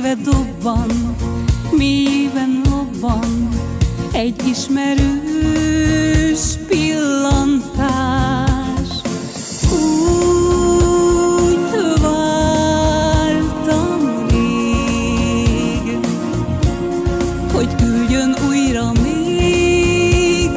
szíve dobban, mélyében lobban egy ismerős pillantás. Úgy vártam rég, hogy küldjön újra még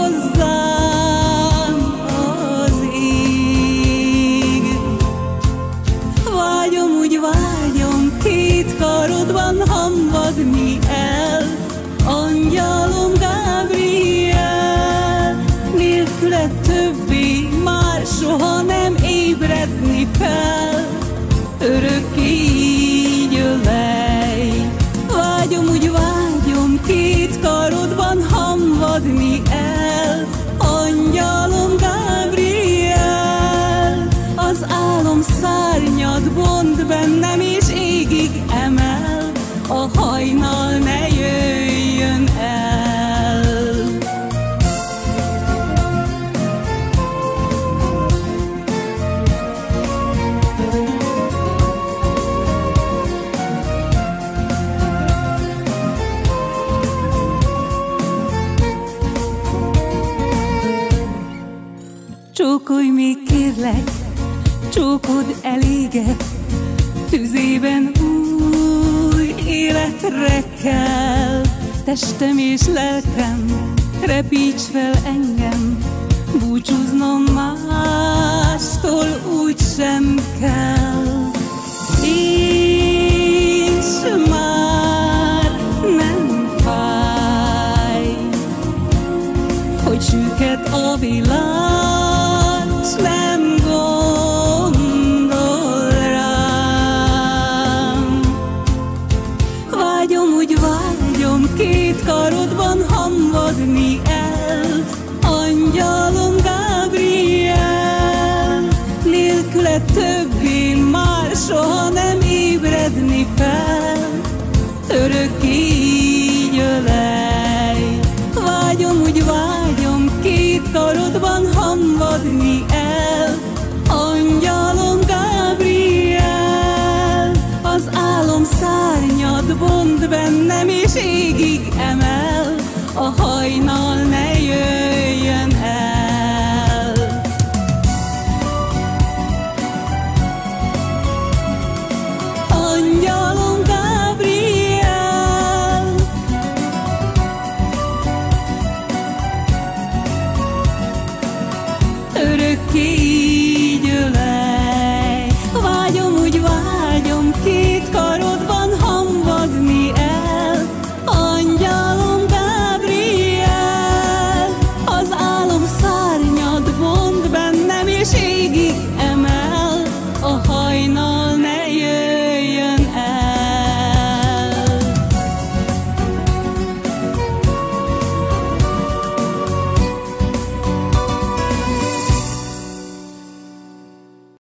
hozzám az ég. Vágyom, úgy vágyom, két karodban hamvadni el, angyalom Gabriel, nélküle többé már soha nem ébredni fel, örökké így ölej. Vágyom, úgy vágyom, két karodban hamvadni el, angyalom Gabriel, az álom szárnyat bont bennem és égig emel, a hajnal ne jöjjön el. Csókolj még kérlek, csókod eléget, tüzében új életre kell. Testem és lelkem, repíts fel engem, búcsúznom mástól úgy sem kell. És már nem fáj, hogy süket a világ, s nem gondol rám. Vágyom, úgy vágyom, két karodban hamvadni el, angyalom Gabriel, nélküle többé már soha nem ébredni fel, örökké így ölej. Vágyom, úgy vágyom, két karodban hamvadni el, angyalom Gabriel, az álom szárnyat bont bennem és égig emel, a hajnal ne jöjjön